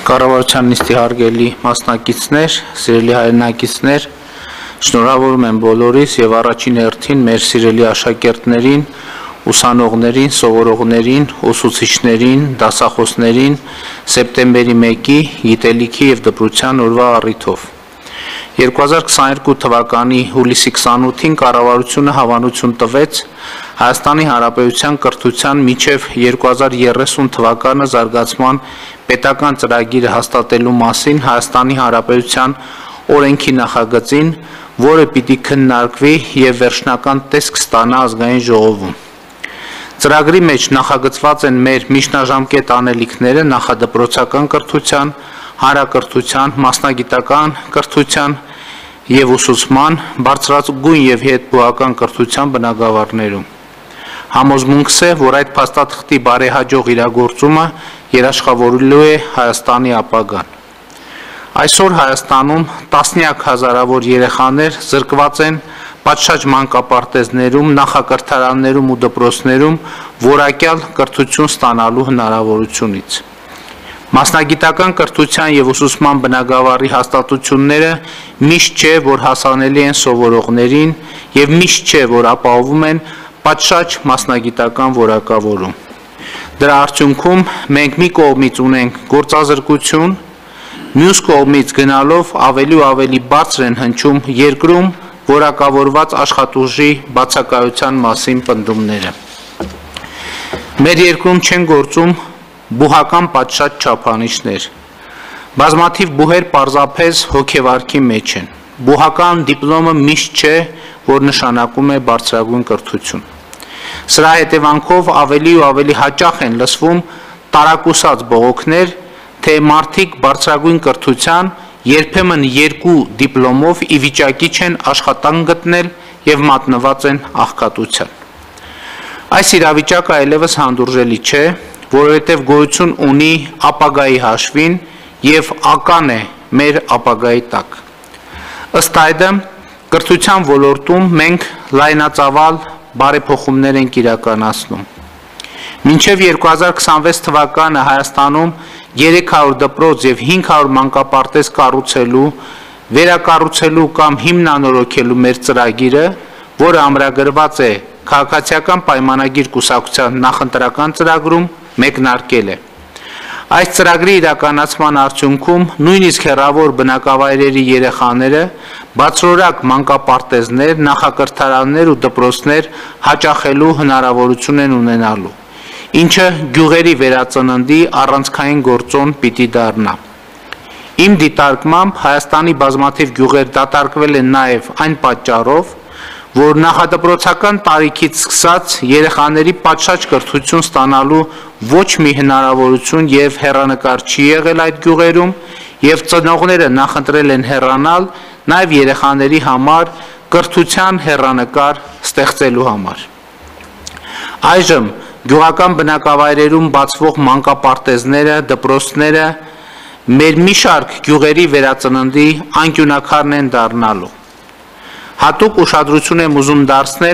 Կառավարության նիստի հարգելի մասնակիցներ, սիրելի հայրենակիցներ, շնորհավորում եմ բոլորիս եւ առաջին հերթին մեր սիրելի աշակերտներին, ուսանողներին, սովորողներին, ուսուցիչներին, դասախոսներին սեպտեմբերի 1-ի գիտելիքի եւ դպրության օրվա առիթով 2022 թվականի հուլիսի 28-ին կառավարությունը հավանություն տվեց Հայաստանի Հանրապետության կրթության մինչև 2030 թվականը զարգացման պետական ծրագիրը հաստատելու մասին Հայաստանի Հանրապետության օրենքի նախագծին, որը պիտի քննարկվի եւ վերջնական տեսք ստանա ազգային ժողովում։ Ծրագրի մեջ նախագծված են մեր միջնաժամկետ անելիքները նախադպրոցական կրթության, հանրակրթության, մասնագիտական կրթության եւ ուսուցման, բարձրագույն եւ հետբուհական կրթության բնագավառներում։ Համոզմունքս է, որ այդ փաստաթղթի բարեհաջող իրագործումը երաշխավորելու է Հայաստանի ապագան։ Այսօր Հայաստանում տասնյակ հազարավոր երեխաներ զրկված են պատշաճ մանկապարտեզներում, նախակրթարաններում ու դպրոցներում որակյալ կրթություն ստանալու հնարավորությունից։ Մասնագիտական կրթության եւ ուսուցման բնագավառի հաստատությունները միշտ չէ, որ հասանելի են սովորողներին եւ միշտ չէ, որ ապահովում են պատշաճ մասնագիտական որակավորում։ Դրա արդյունքում մենք մի կողմից ունենք գործազրկություն, մյուս կողմից գնալով ավելի ու ավելի բարձր են հնչում երկրում որակավորված աշխատուժի բացակայության մասին պնդումները։ Մեր երկրում չեն գործում բուհական պատշաճ չափանիշներ։ Բազմաթիվ բուհեր պարզապես հոգեվարքի մեջ են։ Բուհական դիպլոմը միշտ չէ, որ նշանակում է բարձրագույն կրթություն։ Սրա հետևանքով ավելի ու ավելի հաճախ են լսվում տարակուսած բողոքներ, թե մարդիկ բարձրագույն կրթության երբեմն երկու դիպլոմով ի վիճակի չեն աշխատանք գտնել եւ մատնված են աղքատության։ Այս իրավիճակը այլևս հանդուրժելի չէ, որովհետև գոյություն ունի ապագայի հաշվին եւ ական է մեր ապագայի տակ։ Ըստ այդմ, կրթության ոլորտում մենք լայնածավալ բարեփոխումներ ենք իրականացնում։ Մինչև 2026 թվականը Հայաստանում 300 դպրոց եւ 500 մանկապարտեզ կառուցելու, վերակառուցելու կամ հիմնանորոգելու մեր ծրագիրը, որը ամրագրված է քաղաքացիական պայմանագիր կուսակցության նախընտրական ծրագրում, մեկնարկել է։ Այս ծրագրի իրականացման արդյունքում նույնիսկ հեռավոր բնակավայրերի երեխաները բացօրակ մանկապարտեզներ, նախակրթարաններ ու դպրոցներ հաճախելու հնարավորություն են ունենալու, ինչը գյուղերի վերածննդի առանցքային գործոն պիտի դառնա։ Իմ դիտարկմամբ Հայաստանի բազմաթիվ գյուղեր դատարկվել են նաև այն պատճառով, որ նախադպրոցական տարիքից սկսած երեխաների պատշաճ կրթություն ստանալու ոչ մի հնարավորություն եւ հեռանկար չի եղել այդ գյուղերում եւ ծնողները նախընտրել են հեռանալ նաեւ երեխաների համար կրթության հեռանկար ստեղծելու համար։ Այժմ գյուղական բնակավայրերում բացվող մանկապարտեզները, դպրոցները մեր մի շարք գյուղերի վերածննդի անկյունակարն են դառնալու։ Հատուկ ուշադրություն եմ ուզում դարձնել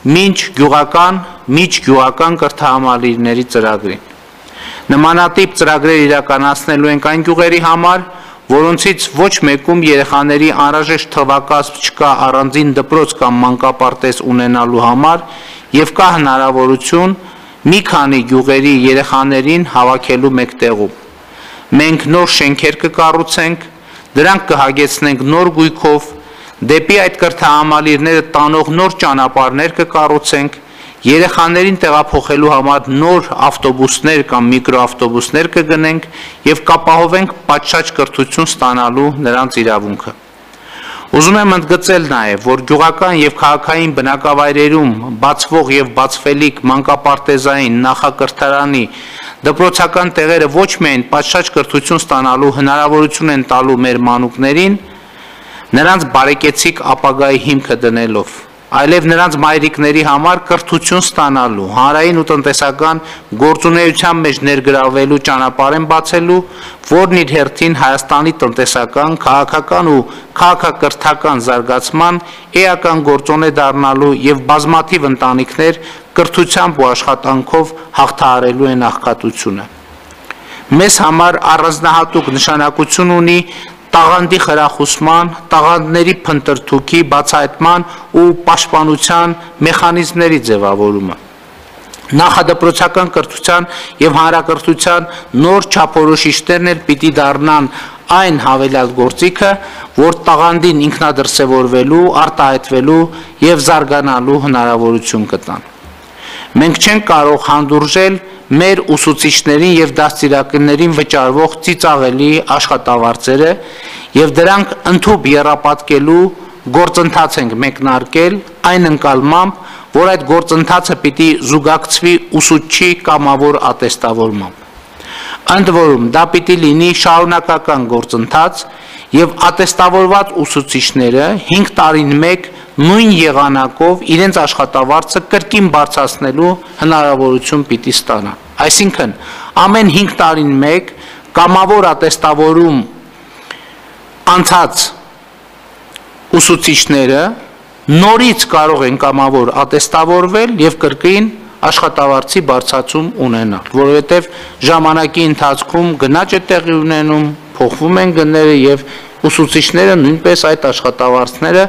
միջգյուղական կրթահամալիրների ծրագրին։ Նմանատիպ ծրագրեր իրականացնելու ենք այն գյուղերի համար, որոնցից ոչ մեկում երեխաների անհրաժեշտ թվակազմ չկա առանձին դպրոց կամ մանկապարտեզ ունենալու համար եւ կա հնարավորություն մի քանի գյուղերի երեխաներին հավաքելու մեկտեղում։ Մենք նոր շենքեր կկառուցենք, դրանք կհագեցնենք նոր գույքով, դեպի այդ կրթահամալիրները տանող նոր ճանապարհներ կկառուցենք, երեխաներին տեղափոխելու համար նոր ավտոբուսներ կամ միկրոավտոբուսներ կգնենք եւ կապահովենք պատշաճ կրթություն ստանալու նրանց իրավունքը։ Ուզում եմ ընդգծել նաեւ, որ գյուղական եւ քաղաքային բնակավայրերում բացվող եւ բացվելիք մանկապարտեզային նախակրթարանի դպրոցական տեղերը ոչ միայն պատշաճ կրթություն ստանալու հնարավորություն են տալու մեր մանուկներին, նրանց բարեկեցիկ ապագայի հիմքը դնելով, այլև նրանց մայրիկների համար կրթություն ստանալու, հանրային ու տնտեսական գործունեության մեջ ներգրավելու ճանապարհ են բացելու, որն իր հերթին Հայաստանի տնտեսական, քաղաքական ու քաղաքակրթական զարգացման էական գործոն է դառնալու եւ բազմաթիվ ընտանիքներ կրթությամբ ու աշխատանքով հաղթահարելու են աղքատությունը։ մեզ համար առանձնահատուկ նշանակություն ունի տաղանդի խրախուսման, տաղանդների փնտրտուքի, բացահայտման ու պաշտպանության մեխանիզմների ձևավորումը։ Նախադպրոցական կրթության եւ հանրակրթության նոր չափորոշիչներն էլ պիտի դառնան այն հավելյալ գործիքը, որ տաղանդին ինքնադրսևորվելու, արտահայտվելու եւ զարգանալու հնարավորություն կտան։ Մենք չենք կարող հանդուրժել մեր ուսուցիչներին եւ դաստիարակներին վճարվող ծիծաղելի աշխատավարձերը եւ դրանք ընդհուպ եռապատկելու գործընթաց ենք մեկնարկել այն ընկալմամբ, որ այդ գործընթացը պիտի զուգակցվի ուսուցչի կամավոր ատեստավորմամբ։ Ընդ որում դա պիտի լինի շարունակական գործընթաց եւ ատեստավորված ուսուցիչները 5 տարին մեկ նույն եղանակով իրենց աշխատավարձը կրկին բարձրացնելու հնարավորություն պիտի ստանան։ Այսինքն ամեն 5 տարին մեկ կամավոր ատեստավորում անցած ուսուցիչները նորից կարող են կամավոր ատեստավորվել եւ կրկին աշխատավարձի բարձրացում ունենալ, որովհետեւ ժամանակի ընթացքում գնաճ է տեղի ունենում, փոխվում են գները եւ ուսուցիչները նույնպես այդ աշխատավարձները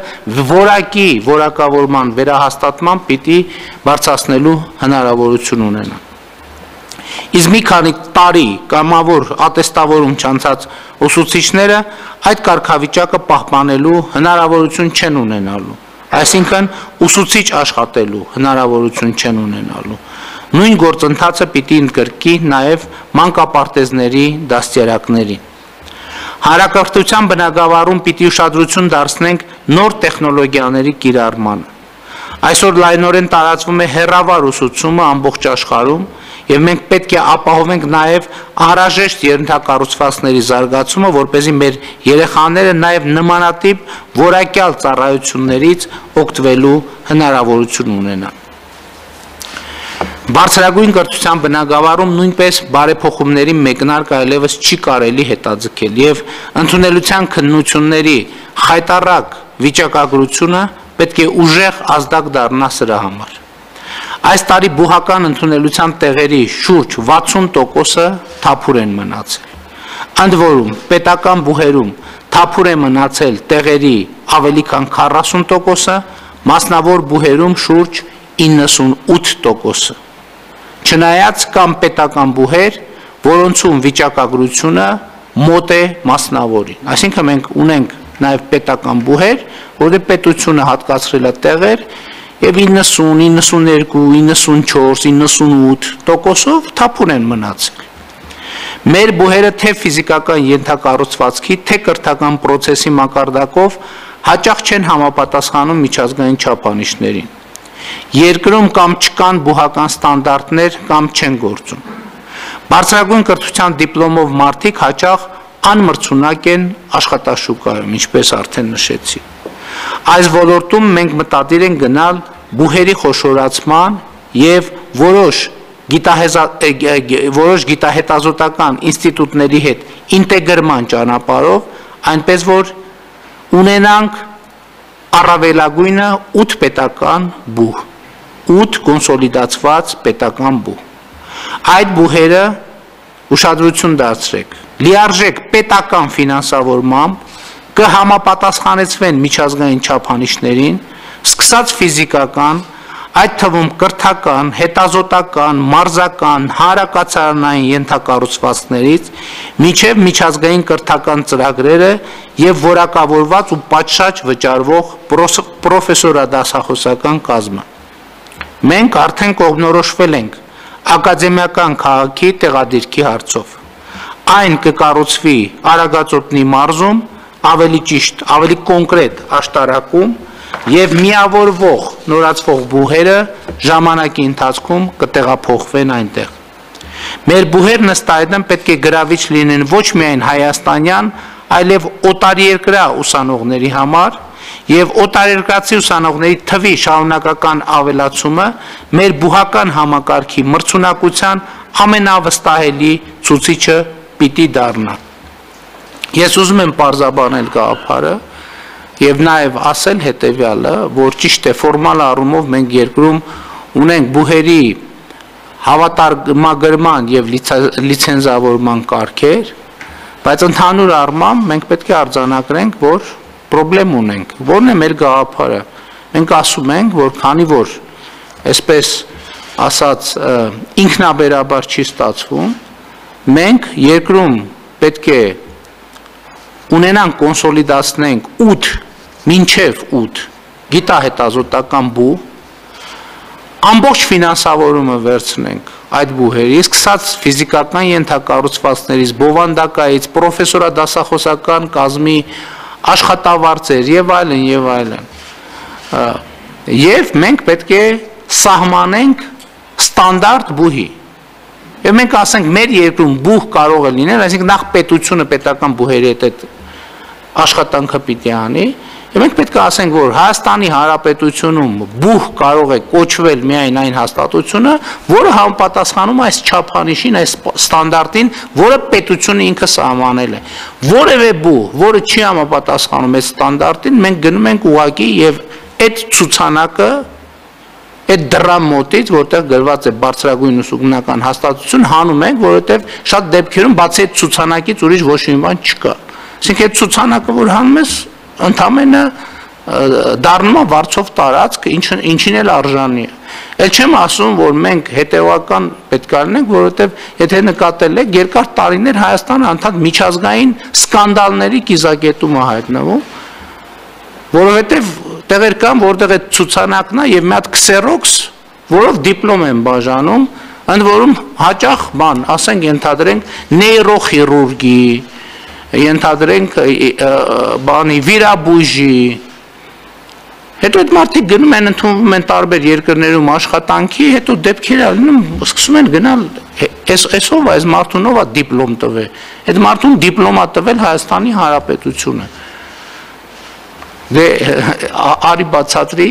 որակավորման վերահաստատման պիտի բարձրացնելու հնարավորություն ունենան։ Իսկ մի քանի տարի կամավոր ատեստավորում չանցած ուսուցիչները այդ կարգավիճակը պահպանելու հնարավորություն չեն ունենալու, այսինքն ուսուցիչ աշխատելու հնարավորություն չեն ունենալու։ Նույն գործընթացը պիտի ընդգրկի նաև մանկապարտեզների դաստիարակներին։ Հանրակրթության բնագավառում պիտի ուշադրություն դարձնենք նոր տեխնոլոգիաների կիրառմանը։ Այսօր լայնորեն տարածվում է հեռավար ուսուցումը ամբողջ աշխարհում եւ մենք պետք է ապահովենք նաև անհրաժեշտ ենթակառուցվածքների զարգացումը, որպեսզի մեր երեխաները նաև նմանատիպ որակյալ ծառայություններից օգտվելու հնարավորություն ունենան։ Բարձրագույն կրթության բնագավառում նույնպես բարեփոխումների մեկնարկ այլևս չի կարելի հետաձգել եւ ընդունելության քննությունների խայտառակ վիճակագրությունը պետք է ուժեղ ազդակ դառնա սրա համար։ Այս տարի բուհական ընդունելության տեղերի շուրջ 60%-ը թափուր են մնացել։ Ընդ որում պետական բուհերում թափուր է մնացել տեղերի ավելի քան 40%-ը, մասնավոր բուհերում շուրջ 98%-ը։ Չնայած կամ պետական բուհեր, որոնցում վիճակագրությունը մոտ է մասնավորին։ Այսինքն մենք ունենք նաև պետական բուհեր, որտեղ պետությունը հատկացրել է տեղեր եւ 90, 92, 94, 98%-ով թափուր են մնացել։ Մեր բուհերը թե ֆիզիկական ենթակառուցվածքի, թե կրթական process-ի մակարդակով հաճախ չեն համապատասխանում միջազգային չափանիշներին։ Երկրում կամ չկան բուհական ստանդարտներ կամ չեն գործում։ Բարձրագույն կրթության դիպլոմով մարդիկ հաճախ անմրցունակ են աշխատաշուկայում, ինչպես արդեն նշեցի։ Այս ոլորտում մենք մտադիր ենք գնալ բուհերի խոշորացման եւ որոշ գիտահետազոտական ինստիտուտների հետ ինտեգրման ճանապարհով, այնպես որ ունենանք առավելագույնը 8 պետական բուհ, 8 կոնսոլիդացված պետական բուհ։ Այդ բուհերը ուշադրություն դարձրեք, լիարժեք պետական ֆինանսավորմամբ կհամապատասխանեցվեն միջազգային չափանիշներին, սկսած ֆիզիկական, այդ թվում կրթական, հետազոտական, մարզական, հանրակացարանային ենթակառուցվածքներից մինչև միջազգային կրթական ծրագրերը եւ որակավորված ու պատշաճ վճարվող պրոֆեսորադասախոսական կազմը։ Մենք արդեն կողմնորոշվել ենք ակադեմիական քաղաքի տեղադիրքի հարցով։ Այն կկառուցվի Արագածոտնի մարզում, ավելի ճիշտ, ավելի կոնկրետ աշտարակում եւ միավորվող նորացվող բուհերը ժամանակի ընթացքում կտեղափոխվեն այնտեղ։ Մեր բուհերն ըստ այդմ պետք է գրավիչ լինեն ոչ միայն հայաստանյան, այլև օտարերկրյա ուսանողների համար եւ օտարերկրացի ուսանողների թվի շարունակական ավելացումը մեր բուհական համակարգի մրցունակության ամենավստահելի ցուցիչը պիտի դառնա։ Ես ուզում եմ պարզաբանել գաղափարը եւ նաեւ ասել հետեւյալը, որ ճիշտ է ֆորմալ առումով մենք երկրում ունենք բուհերի հավատարմագրման եւ լիցենզավորման կարգեր, բայց ընդհանուր առմամբ մենք պետք է արձանագրենք, որ պրոբլեմ ունենք, որն է մեր գաղափարը։ Մենք ասում ենք, որ քանի որ այսպես ասած ինքնաբերաբար չի ստացվում, մենք երկրում պետք է ունենանք կոնսոլիդացնենք 8 մինչև 8 գիտահետազոտական բու, ամբողջ ֆինանսավորումը վերցնենք այդ բուհերի, սկսած ֆիզիկական ենթակառուցվածքներից, բովանդակայից, պրոֆեսորադասախոսական կազմի աշխատավարձեր եւ այլն, եւ մենք պետք է սահմանենք ստանդարտ բուհի։ Եվ մենք ասենք, մեր երկրում բուհ կարող է լինել, այսինքն նախ պետությունը պետական բուհերի հետ աշխատանքը պիտի անի, եւ մենք պետք է ասենք, որ Հայաստանի Հանրապետությունում բուհ կարող է կոչվել միայն այն հաստատությունը, որը համապատասխանում է այս չափանիշին, այս ստանդարտին, որը պետությունը ինքը սահմանել է։ Որևէ բուհ, որը չի համապատասխանում այս ստանդարտին, մենք գնում ենք ուղղակի եւ այդ ցուցանակը այդ դրամ մոտից, որտեղ գրված է բարձրագույն ուսումնական հաստատություն, հանում ենք, որովհետև շատ դեպքերում բացի այդ ցուցանակից ուրիշ ոչ մի բան չկա։ Այսինքն այդ ցուցանակը, որ հանում ես, ընդամենը դառնում է վարձով տարածք, ինչին էլ արժանի է։ Էլ չեմ ասում, որ մենք հետևական պետք է լինենք, որովհետև եթե նկատել եք, երկար տարիներ Հայաստանը անդադ միջազգային սկանդալների կիզակետում է հայտնվում, որովհետև տեղեր կան, որտեղ այդ ցուցանակն է եւ մի հատ քսերոքս, որով դիպլոմ են բաժանում, ընդ որում հաճախ բան, ասենք ենթադրենք նեյրոխիրուրգի, ենթադրենք բանի վիրաբույժի, հետո այդ մարդիկ գնում են, ընդունվում են տարբեր երկրներում աշխատանքի, հետո դեպքեր ալինում, սկսում են գնալ, այսով այս մարդուն ով է դիպլոմ տվել, այդ մարդուն դիպլոմ է տվել Հայաստանի Հանրապետությունը։ Դե արի բացատրի,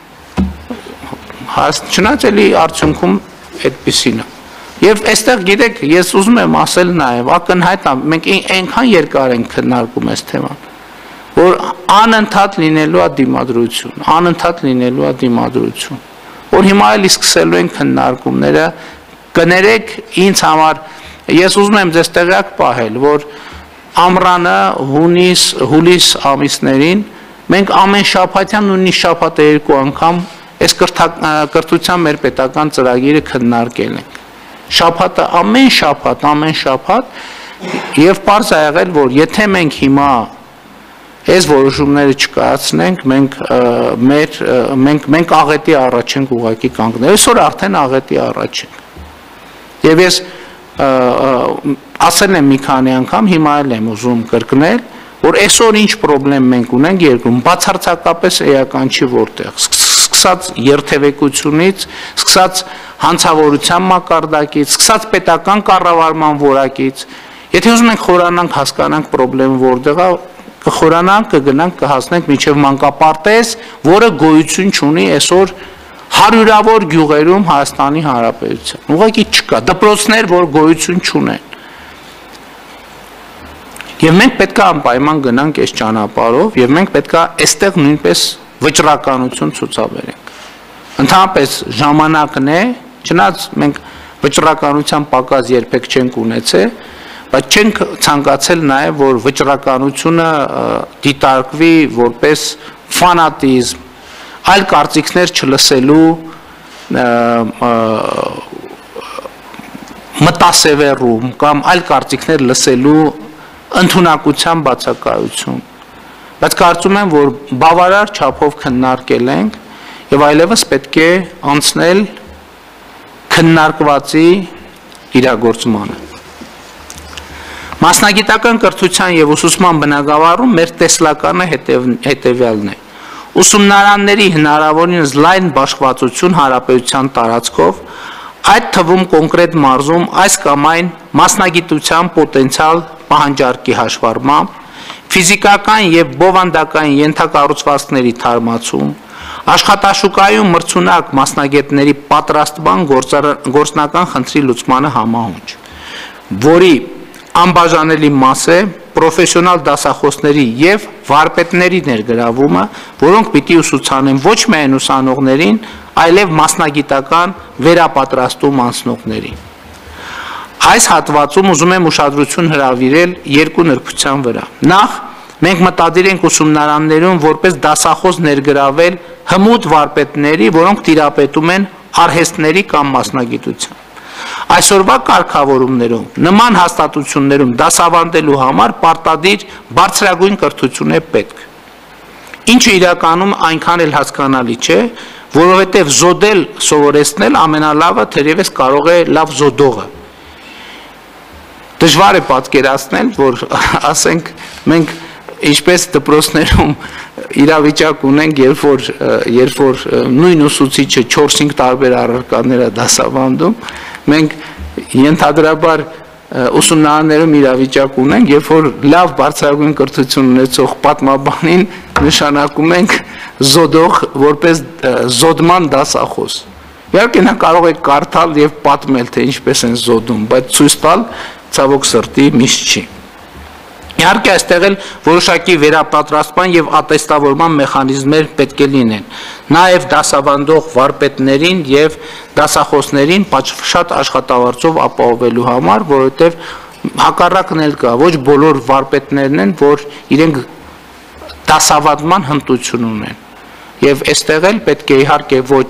չնայած էլի արդյունքում այդպիսին է։ Եվ այստեղ գիտեք, ես ուզում եմ ասել նաև, ակնհայտ է, մենք այնքան երկար ենք քննարկում այս թեման, որ անընդհատ լինելու է դիմադրություն, որ հիմա էլի սկսելու են քննարկումները, կներեք ինձ համար, ես ուզում եմ ձեզ տեղյակ պահել, որ ամռանը հուլիս ամիսներին մենք ամեն շաբաթյան նույնիսկ շաբաթը 2 անգամ այս կրթության մեր պետական ծրագիրը քննարկել ենք։ Շաբաթը ամեն շաբաթ եւ պարզ է եղել, որ եթե մենք հիմա այս որոշումները չկայացնենք, մենք աղետի առաջ ենք ուղղակի կանգնել։ Այսօր արդեն աղետի առաջ ենք։ Եվ ես ասել եմ մի քանի անգամ, հիմա էլ եմ ուզում կրկնել, որ այսօր ինչ պրոբլեմ մենք ունենք երկրում, բացարձակապես էական չի որտեղ, սկսած երթևեկությունից, սկսած հանցավորության մակարդակից, սկսած պետական կառավարման որակից, եթե ուզում ենք խորանանք, հասկանանք պրոբլեմը որտեղ է, կխորանանք, կգնանք, կհասնենք մինչև մանկապարտեզ, որը գոյություն չունի այսօր հարյուրավոր գյուղերում Հայաստանի Հանրապետության, ուղղակի չկա, դպրոցներ, որ գոյություն չունեն։ Եվ մենք պետք է անպայման գնանք այս ճանապարհով եւ մենք պետք է այստեղ նույնպես վճռականություն ցուցաբերենք։ Ընդհանրապես ժամանակն է, չնայած մենք վճռականության պակաս երբեք չենք ունեցել, բայց չենք ցանկացել նաեւ որ վճռականությունը դիտարկվի որպես ֆանատիզմ, այլ կարծիքներ չլսելու մտասևեռում կամ այլ կարծիքներ լսելու ընդունակության բացակայություն, բայց կարծում եմ, որ բավարար չափով քննարկել ենք եւ այլևս պետք է անցնել քննարկվածի իրագործմանը։ Մասնագիտական կրթության եւ ուսուցման բնագավառում մեր տեսլականը հետեւյալն է։ Ուսումնարանների հնարավորինս լայն բաշխվածություն հանրապետության տարածքով, այդ թվում կոնկրետ մարզում այս կամ այն մասնագիտության պոտենցիալ պահանջարկի հաշվառմամբ, ֆիզիկական եւ բովանդակային ենթակառուցվածքների թարմացում, աշխատաշուկայում մրցունակ մասնագետների պատրաստման գործնական խնդրի լուծմանը համահունչ, որի անբաժանելի մաս է պրոֆեսիոնալ դասախոսների եւ վարպետների ներգրավումը, որոնք պիտի ուսուցանեն ոչ միայն ուսանողներին, այլև մասնագիտական վերապատրաստում անցնողների։ Այս հատվածում ուզում եմ ուշադրություն հրավիրել երկու նրբության վրա։ Նախ, մենք մտադիր ենք ուսումնարաններում որպես դասախոս ներգրավել հմուտ վարպետների, որոնք տիրապետում են արհեստների կամ մասնագիտության։ Այսօրվա կարգավորումներում նման հաստատություններում դասավանդելու համար պարտադիր բարձրագույն կրթություն է պետք, ինչը իրականում այնքան էլ հասկանալի չէ, որովհետև զոդել սովորեցնել ամենալավը թերևս կարող է լավ զոդողը։ Դժվար է պատկերացնել, որ ասենք մենք ինչպես դպրոցներում իրավիճակ ունենք, երբ որ նույն ուսուցիչը 4-5 տարբեր առարկաներ է դասավանդում, մենք ենթադրաբար ուսումնարաններում իրավիճակ ունենք, երբ որ լավ բարձրագույն կրթություն ունեցող պատմաբանին նշանակում ենք զոդող որպես զոդման դասախոս։ Իհարկե նա կարող է կարդալ եւ պատմել, թե ինչպես են զոդում, բայց ցույց տալ ցավոք սրտի միշտ չի։ Իհարկե այստեղ էլ որոշակի վերապատրաստման եւ ատեստավորման մեխանիզմներ պետք է լինեն։ Նաեւ դասավանդող վարպետներին եւ դասախոսներին շատ աշխատավարձով ապահովելու համար, որովհետեւ հակառակն էլ կա, ոչ բոլոր վարպետներն են, որ իրենք դասավանդման հմտություն ունեն։ Եվ այստեղ էլ պետք է իհարկե ոչ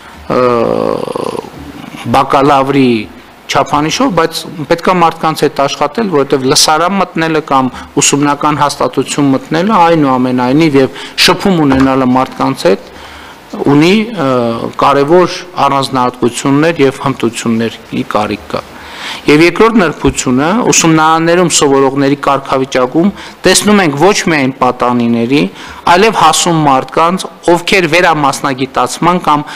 բակալավրի չափանիշով, բայց պետք է մարդկանց հետ աշխատել, որովհետև լսարան մտնելը կամ ուսումնական հաստատություն մտնելը այնուամենայնիվ եւ շփում ունենալը մարդկանց հետ ունի կարևոր առանձնահատկություններ եւ հմտությունների կարիք կա։ Եվ երկրորդ նրբությունը ուսումնարաններում սովորողների կարգավիճակում տեսնում ենք ոչ միայն պատանիների, այլև հասուն մարդկանց, ովքեր վերամասնագիտացման կամ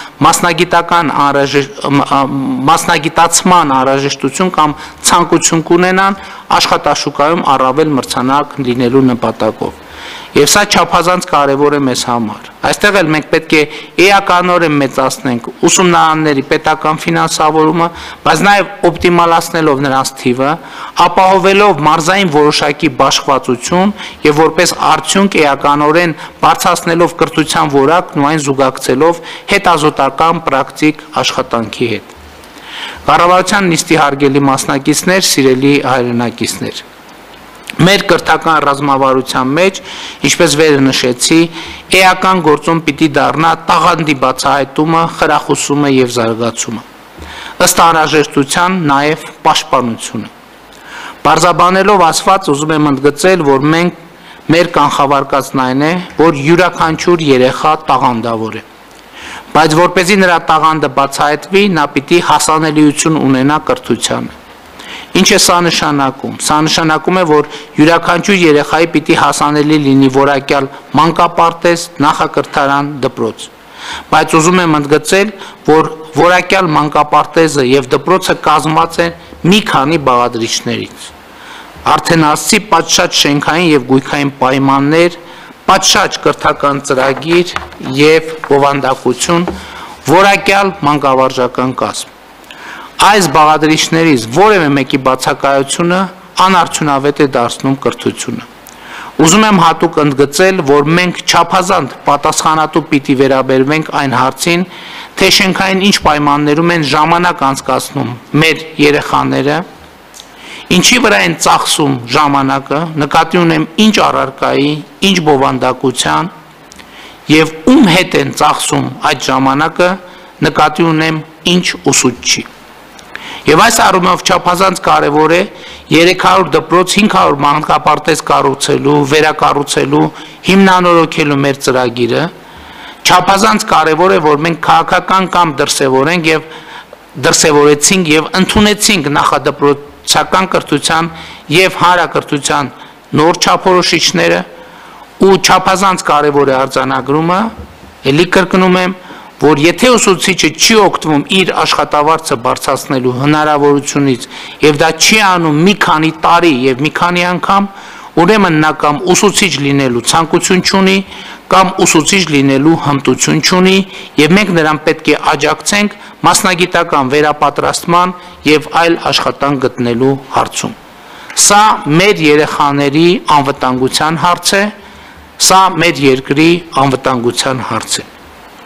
մասնագիտացման անհրաժեշտություն կամ ցանկություն կունենան աշխատաշուկայում առավել մրցանակ լինելու նպատակով։ Եվ սա չափազանց կարևոր է մեզ համար։ Այստեղ էլ մենք պետք է էականորեն մեծացնենք ուսումնարանների պետական ֆինանսավորումը, բայց նաև օպտիմալացնելով նրանց թիվը, ապահովելով մարզային որոշակի բաշխվածություն եւ որպես արդյունք էականորեն բարձրացնելով կրթության որակն ու այն զուգակցելով հետազոտական պրակտիկ աշխատանքի հետ։ Կառավարության նիստի հարգելի մասնակիցներ, սիրելի հայրենակիցներ, մեր կրթական ռազմավարության մեջ, ինչպես վերը նշեցի, էական գործում պիտի դառնա տաղանդի բացահայտումը, խրախուսումը եւ զարգացումը։ Ըստ անհրաժեշտության նաև պաշտպանությունը։ Բարձաբանելով ասված, ուզում եմ ընդգծել, որ մեր կանխավարկածն այն է, որ յուրաքանչյուր երեխա տաղանդավոր է։ Բայց որպեսզի նրա տաղանդը բացահայտվի, նա պիտի հասանելիություն ունենա կրթությանը։ Ինչ է սա նշանակում։ Սա նշանակում է, որ յուրաքանչյուր երեխայի պիտի հասանելի լինի որակյալ մանկապարտեզ, նախակրթարան, դպրոց։ Բայց ուզում եմ ընդգծել, որ որակյալ մանկապարտեզը եւ դպրոցը կազմված են մի քանի բաղադրիչներից։ Արդեն ասացի, պատշաճ շենքային եւ գույքային պայմաններ, պատշաճ կրթական ծրագիր եւ բովանդակություն, որակյալ մանկավարժական կազմ։ Այս բաղադրիչներից որևէ մեկի բացակայությունը անարդյունավետ է դարձնում կրթությունը։ Ուզում եմ հատուկ ընդգծել, որ մենք չափազանց պատասխանատու պիտի վերաբերվենք այն հարցին, թե շենքային ինչ պայմաններում են ժամանակ անցկացնում մեր երեխաները, ինչի վրա են ծախսում ժամանակը, նկատի ունեմ ինչ առարկայի, ինչ բովանդակության եւ ում հետ են ծախսում այդ ժամանակը, նկատի ունեմ ինչ ուսուցչի։ Եվ այս առումով չափազանց կարևոր է 300 դպրոց 500 մանկապարտեզ կառուցելու, վերակառուցելու, հիմնանորոգելու մեր ծրագիրը, չափազանց կարևոր է, որ մենք քաղաքական կամ դրսևորեցինք եւ ընդունեցինք նախադպրոցական կրթության եւ հանրակրթության նոր չափորոշիչները ու չափազանց կարևոր է արձանագրումը, ելի կրկնում եմ, որ եթե ուսուցիչը չի օգտվում իր աշխատավարձը բարձրացնելու հնարավորությունից եւ դա չի անում մի քանի տարի եւ մի քանի անգամ, ուրեմն նա կամ ուսուցիչ լինելու ցանկություն չունի, կամ ուսուցիչ լինելու հմտություն չունի եւ մենք նրան պետք է աջակցենք մասնագիտական վերապատրաստման եւ այլ աշխատանք գտնելու հարցում։ Սա մեր երեխաների անվտանգության հարց է, սա մեր երկրի անվտանգության հարց է։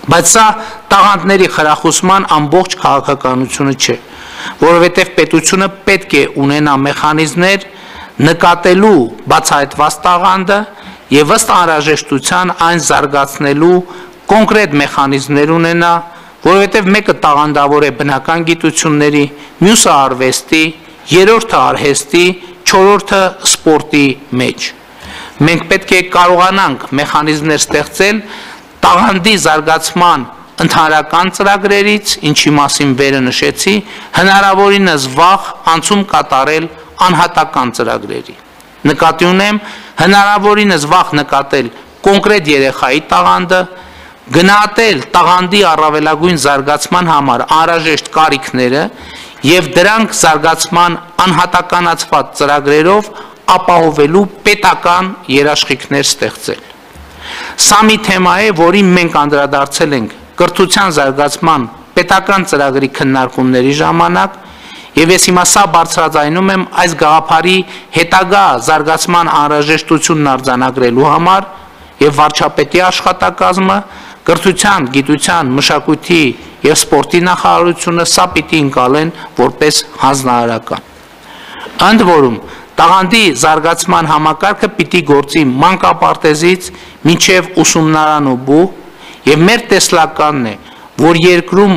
Բայց սա տաղանդների խրախուսման ամբողջ քաղաքականությունը չէ, որովհետև պետությունը պետք է ունենա մեխանիզմներ նկատելու բացահայտված տաղանդը եւ ըստ անհրաժեշտության այն զարգացնելու կոնկրետ մեխանիզմներ ունենա, որովհետև մեկը տաղանդավոր է բնական գիտությունների, մյուսը արվեստի, երրորդը արհեստի, չորրորդը սպորտի մեջ։ Մենք պետք է կարողանանք մեխանիզմներ ստեղծել տաղանդի զարգացման ընդհանրական ծրագրերից, ինչի մասին վերը նշեցի, հնարավորինս վաղ անցում կատարել անհատական ծրագրերի։ Նկատի ունեմ հնարավորինս վաղ նկատել կոնկրետ երեխայի տաղանդը, գնահատել տաղանդի առավելագույն զարգացման համար անհրաժեշտ կարիքները եւ դրանք զարգացման անհատականացված ծրագրերով ապահովելու պետական երաշխիքներ ստեղծել։ Սա մի թեմա է, որին մենք անդրադարձել ենք կրթության զարգացման պետական ծրագրի քննարկումների ժամանակ, եւ ես հիմա սա բարձրաձայնում եմ այս գաղափարի հետագա զարգացման անհրաժեշտությունն արձանագրելու համար եւ վարչապետի աշխատակազմը, կրթության, գիտության, մշակույթի եւ սպորտի նախարարությունը սա պիտի ընկալեն որպես հանձնարարական։ Ընդ որում, տաղանդի զարգացման համակարգը պիտի գործի մանկապարտեզից մինչև ուսումնարան ու բու, եւ մեր տեսլականն է, որ երկրում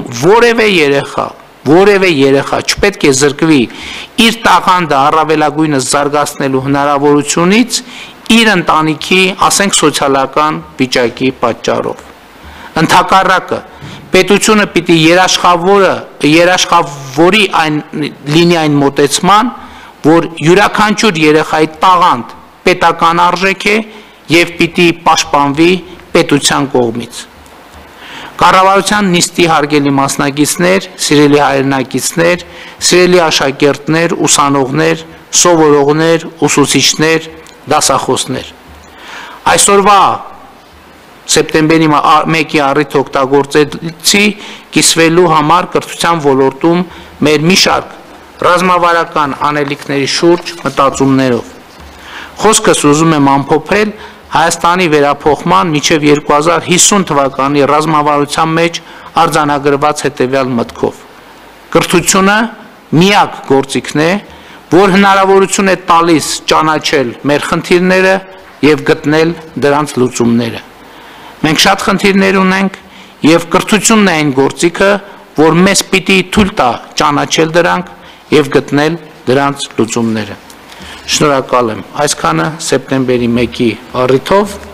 որևէ երեխա չպետք է զրկվի իր տաղանդը առավելագույնս զարգացնելու հնարավորությունից իր ընտանիքի, ասենք, սոցիալական վիճակի պատճառով։ Ընդհակառակը, պետությունը պիտի երաշխավորի լինի այն մոտեցման, որ յուրաքանչյուր երեխայի տաղանդ պետական արժեք է եւ պիտի պաշտպանվի պետության կողմից։ Կառավարության նիստի հարգելի մասնակիցներ, սիրելի հայրենակիցներ, սիրելի աշակերտներ, ուսանողներ, սովորողներ, ուսուցիչներ, դասախոսներ։ Այսօրվա սեպտեմբերի 1-ի առիթ օգտագործեցի կիսվելու համար կրթության ոլորտում մեր մի շարք ռազմավարական անելիքների շուրջ մտածումներով։ Խոսքս ուզում եմ ամփոփել Հայաստանի վերափոխման մինչև 2050 թվականի ռազմավարության մեջ արձանագրված հետևյալ մտքով. Կրթությունը միակ գործիքն է, որ հնարավորություն է տալիս ճանաչել մեր խնդիրները եւ գտնել դրանց լուծումները։ Մենք շատ խնդիրներ ունենք եւ կրթությունն է այն գործիքը, որ մեզ պիտի թույլ տա ճանաչել դրանք եւ գտնել դրանց լուծումները։ Շնորհակալ եմ այսքանը սեպտեմբերի 1-ի առիթով